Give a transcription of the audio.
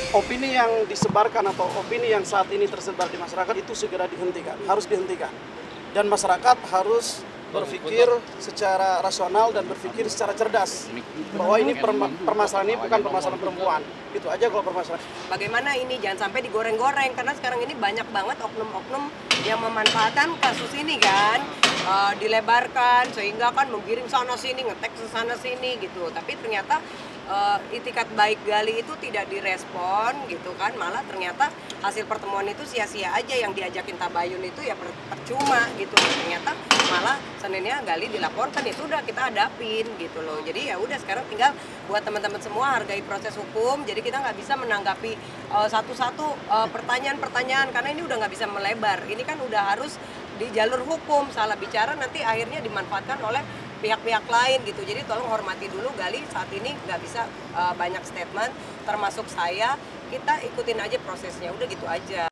opini yang disebarkan atau opini yang saat ini tersebar di masyarakat itu segera dihentikan, harus dihentikan. Dan masyarakat harus berpikir secara rasional dan berpikir secara cerdas bahwa ini permasalahan ini bukan permasalahan perempuan. Itu aja kalau permasalahan. Bagaimana ini jangan sampai digoreng-goreng karena sekarang ini banyak banget oknum-oknum yang memanfaatkan kasus ini kan, dilebarkan sehingga kan menggiring sana sini, ngetek ke sana sini gitu. Tapi ternyata itikat baik Gali itu tidak direspon gitu kan, malah ternyata hasil pertemuan itu sia-sia aja, yang diajakin tabayun itu ya percuma gitu. Ternyata malah Seninnya Gali dilaporkan, ya sudah kita hadapin gitu loh. Jadi ya udah sekarang tinggal buat teman-teman semua hargai proses hukum. Jadi kita nggak bisa menanggapi satu-satu pertanyaan-pertanyaan karena ini udah nggak bisa melebar. Ini kan udah harus di jalur hukum, salah bicara nanti akhirnya dimanfaatkan oleh pihak-pihak lain gitu. Jadi tolong hormati dulu Gali saat ini nggak bisa banyak statement, termasuk saya, kita ikutin aja prosesnya, udah gitu aja